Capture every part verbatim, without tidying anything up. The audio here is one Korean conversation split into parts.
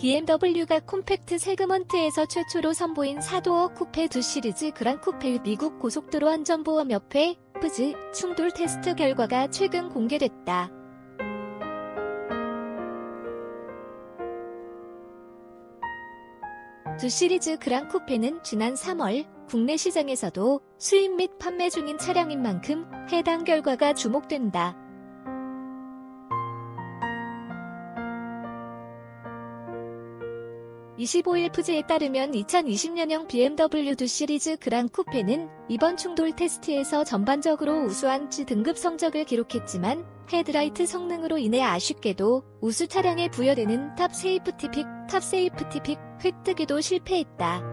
비엠더블유가 콤팩트 세그먼트에서 최초로 선보인 사도어 쿠페 두 시리즈 그랑 쿠페의 미국 고속도로 안전보험협회 피즈 충돌 테스트 결과가 최근 공개됐다. 두 시리즈 그랑 쿠페는 지난 삼월 국내 시장에서도 수입 및 판매 중인 차량인 만큼 해당 결과가 주목된다. 이십오일 피즈에 따르면 이천이십 년형 비엠더블유 두 시리즈 그랑 쿠페는 이번 충돌 테스트에서 전반적으로 우수한 지 등급 성적을 기록했지만 헤드라이트 성능으로 인해 아쉽게도 우수 차량에 부여되는 탑 세이프티 픽, 탑 세이프티 픽 획득에도 실패했다.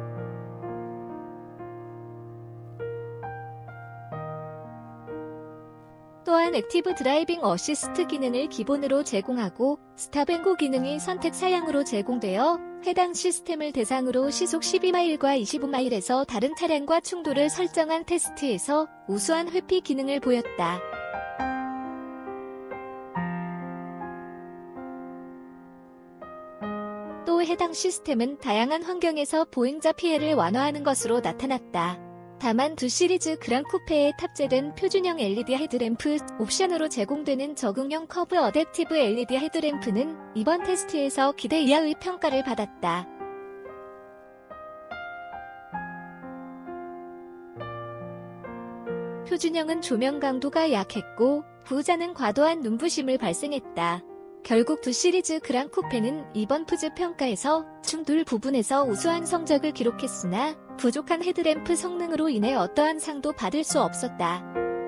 또한 액티브 드라이빙 어시스트 기능을 기본으로 제공하고 스탑앤고 기능이 선택 사양으로 제공되어 해당 시스템을 대상으로 시속 십이 마일과 이십오 마일에서 다른 차량과 충돌을 설정한 테스트에서 우수한 회피 기능을 보였다. 또 해당 시스템은 다양한 환경에서 보행자 피해를 완화하는 것으로 나타났다. 다만 두 시리즈 그랑 쿠페에 탑재된 표준형 엘이디 헤드램프, 옵션으로 제공되는 적응형 커브 어댑티브 엘이디 헤드램프는 이번 테스트에서 기대 이하의 평가를 받았다. 표준형은 조명 강도가 약했고 부자는 과도한 눈부심을 발생했다. 결국 두 시리즈 그랑 쿠페는 이번 피즈 평가에서 충돌 부분에서 우수한 성적을 기록했으나 부족한 헤드램프 성능으로 인해 어떠한 상도 받을 수 없었다.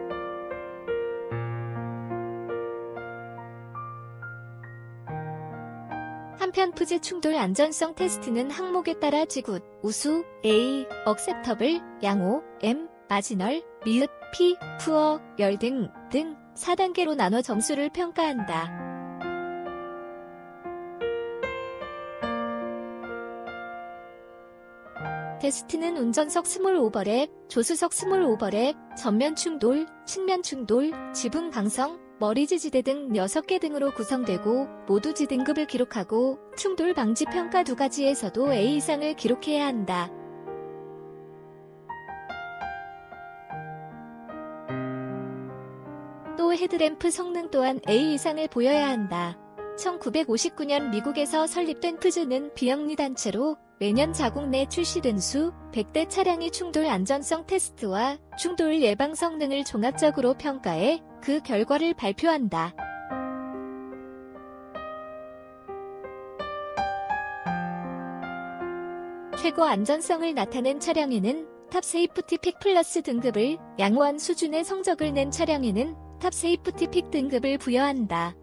한편 피즈 충돌 안전성 테스트는 항목에 따라 지굿, 우수, A, 억셉터블, 양호, M, 마지널, 미흡, P, 푸어, 열등 등 사 단계로 나눠 점수를 평가한다. 테스트는 운전석 스몰 오버랩, 조수석 스몰 오버랩, 전면 충돌, 측면 충돌, 지붕 강성, 머리 지지대 등 여섯 개 등으로 구성되고 모두 지 등급을 기록하고 충돌 방지 평가 두 가지에서도 A 이상을 기록해야 한다. 또 헤드램프 성능 또한 A 이상을 보여야 한다. 천구백오십구 년 미국에서 설립된 피즈는 비영리 단체로 매년 자국 내 출시된 수 백 대 차량이 충돌 안전성 테스트와 충돌 예방 성능을 종합적으로 평가해 그 결과를 발표한다. 최고 안전성을 나타낸 차량에는 탑 세이프티 픽 플러스 등급을, 양호한 수준의 성적을 낸 차량에는 탑 세이프티 픽 등급을 부여한다.